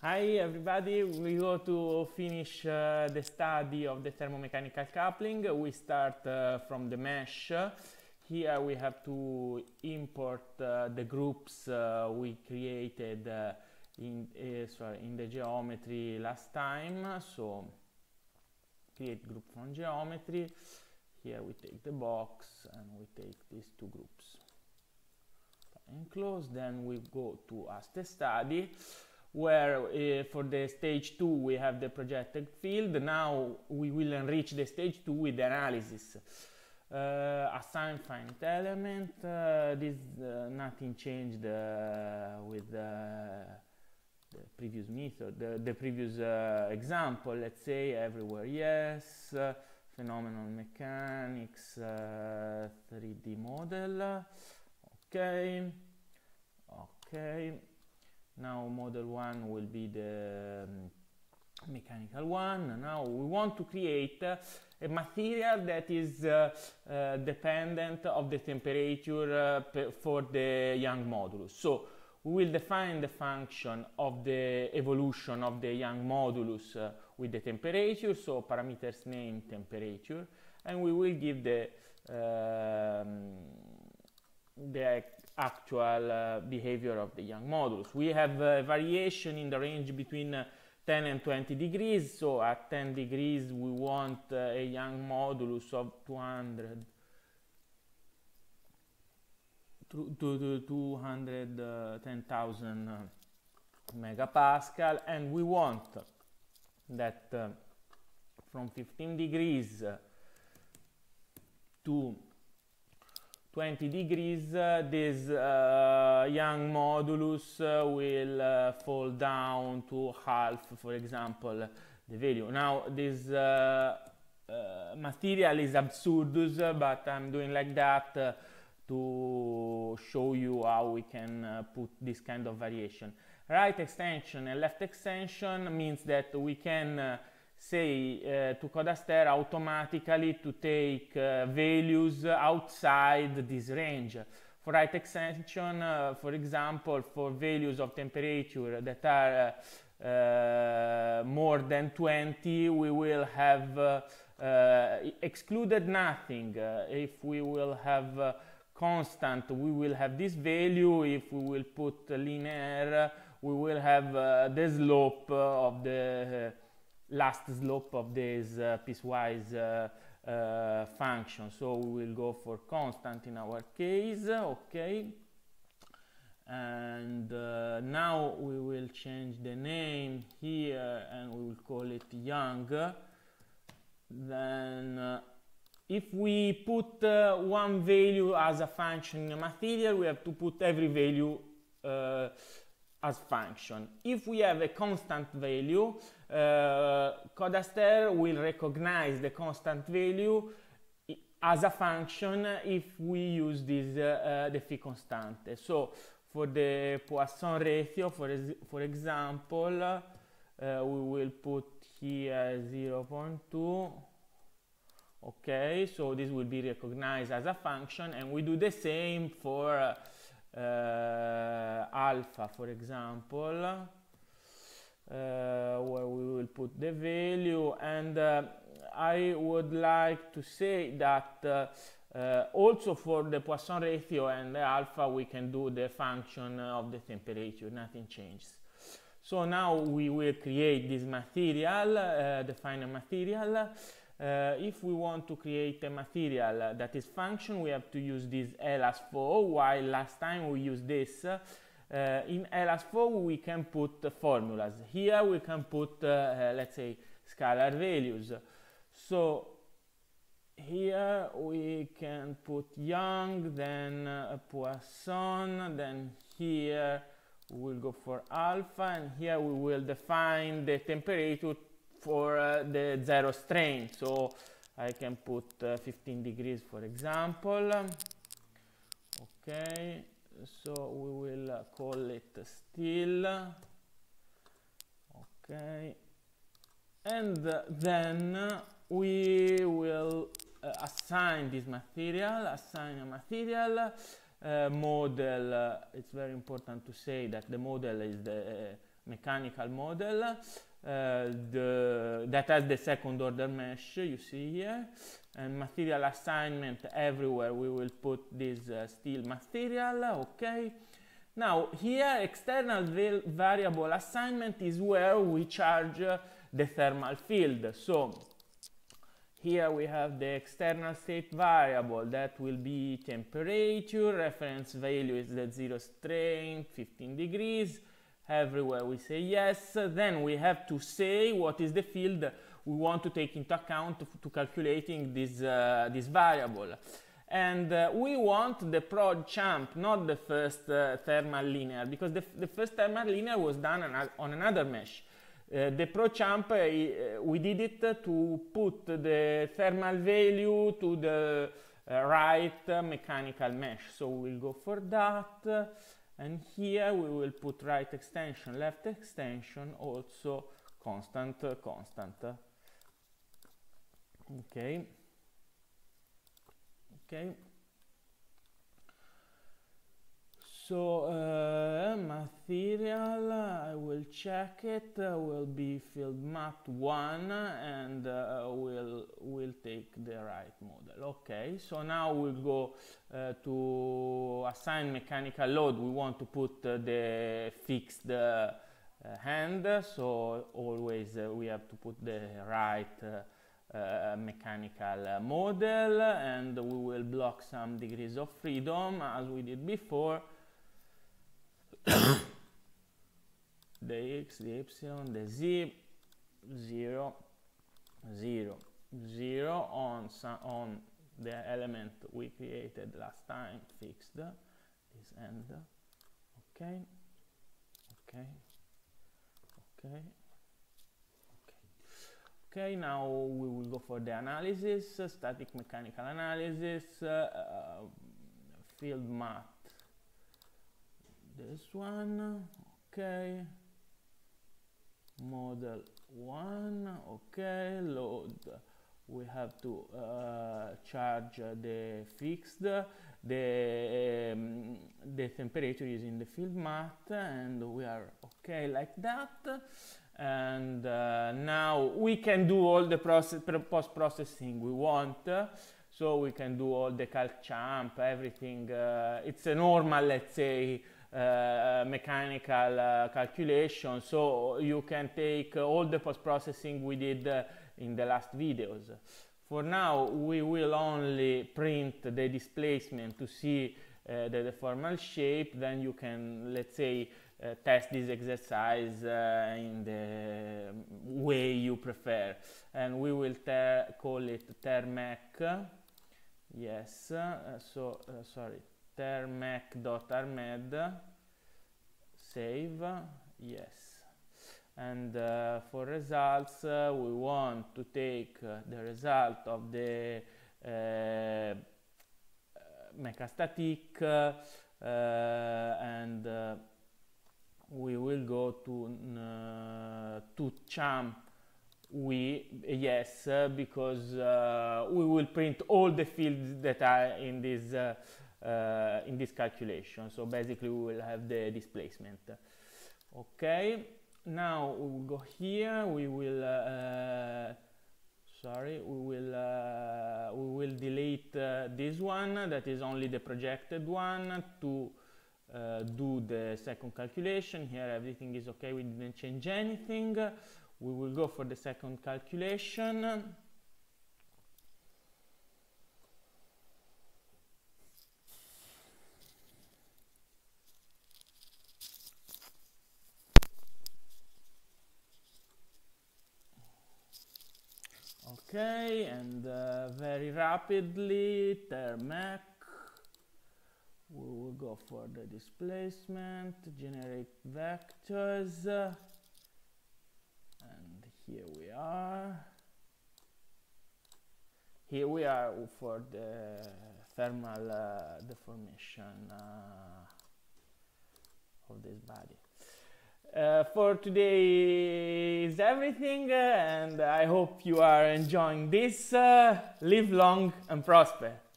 Hi everybody, we go to finish the study of the thermomechanical coupling. We start from the mesh. Here we have to import the groups we created in the geometry last time. So create group from geometry. Here we take the box and we take these two groups. Enclose, then we go to ask the study, where for the stage 2 we have the projected field. Now we will enrich the stage 2 with the analysis. Assign finite element. This nothing changed with the previous method, the previous example. Let's say everywhere yes, phenomenal mechanics, 3D model. Okay. Now model 1 will be the mechanical one. Now we want to create a material that is dependent of the temperature for the Young modulus. So we will define the function of the evolution of the Young modulus with the temperature, so parameters name temperature, and we will give the actual behavior of the Young modulus. We have a variation in the range between 10 and 20 degrees, so at 10 degrees we want a Young modulus of 210,000 megapascal, and we want that from 15 degrees to 20 degrees, this Young modulus will fall down to half, for example, the value. Now this material is absurdus, but I'm doing like that to show you how we can put this kind of variation. Right extension and left extension means that we can say to Codaster automatically to take values outside this range. For right extension, for example, for values of temperature that are more than 20, we will have excluded nothing. If we will have constant, we will have this value. If we will put linear, we will have the slope of the last slope of this piecewise function. So we will go for constant in our case. Okay, and now we will change the name here and we will call it Young. Then if we put one value as a function in a material, we have to put every value as function. If we have a constant value, Codaster will recognize the constant value as a function if we use this the phi constante. So for the Poisson ratio, for example, we will put here 0.2. Okay, so this will be recognized as a function, and we do the same for alpha, for example, where we will put the value. And I would like to say that also for the Poisson ratio and the alpha we can do the function of the temperature, nothing changes. So now we will create this material, define a material. If we want to create a material that is function, we have to use this LS4, while last time we used this. In LS4 we can put formulas. Here we can put, let's say, scalar values. So here we can put Young, then Poisson, then here we will go for alpha, and here we will define the temperature for the zero strain. So I can put 15 degrees, for example. Okay, so we will call it still. Okay, and then we will assign this material, assign a material model. It's very important to say that the model is the mechanical model that has the second order mesh you see here, and material assignment everywhere we will put this steel material. Okay, now here external variable assignment is where we charge the thermal field. So here we have the external state variable that will be temperature, reference value is the 0 strain, 15 degrees. Everywhere we say yes. Then we have to say what is the field we want to take into account to calculating this variable. And we want the prod champ, not the first thermal linear, because the first thermal linear was done on another mesh. The prod champ, we did it to put the thermal value to the right mechanical mesh. So we'll go for that. And here we will put right extension, left extension, also constant. Okay. So material, I will check it, will be field mat 1, and we'll take the right model. Okay, so now we'll go to assign mechanical load. We want to put the fixed hand, so always we have to put the right mechanical model, and we will block some degrees of freedom as we did before. The x, the epsilon, the z, 0, 0, 0 on the element we created last time, fixed, this end. Okay, now we will go for the analysis, static mechanical analysis, field mat. This one, okay, model 1, okay, load, we have to charge the fixed, the temperature is in the field mat, and we are okay like that. And now we can do all the post-processing we want. So we can do all the calc champ, everything. It's a normal, let's say, mechanical calculation, so you can take all the post-processing we did in the last videos. For now we will only print the displacement to see the deformal shape, then you can, let's say, test this exercise in the way you prefer, and we will call it termech. Yes, sorry, termech.armed, save, yes. And for results, we want to take the result of the mechastatic, and we will go to champ. Yes, because we will print all the fields that are in this calculation. So basically we will have the displacement. Okay, now we will go here. We will we will delete this one, that is only the projected one, to do the second calculation. Here everything is okay, we didn't change anything. We will go for the second calculation. Okay, and very rapidly, termech. We will go for the displacement, generate vectors. And here we are. Here we are for the thermal deformation of this body. For today is everything, and I hope you are enjoying this. Live long and prosper.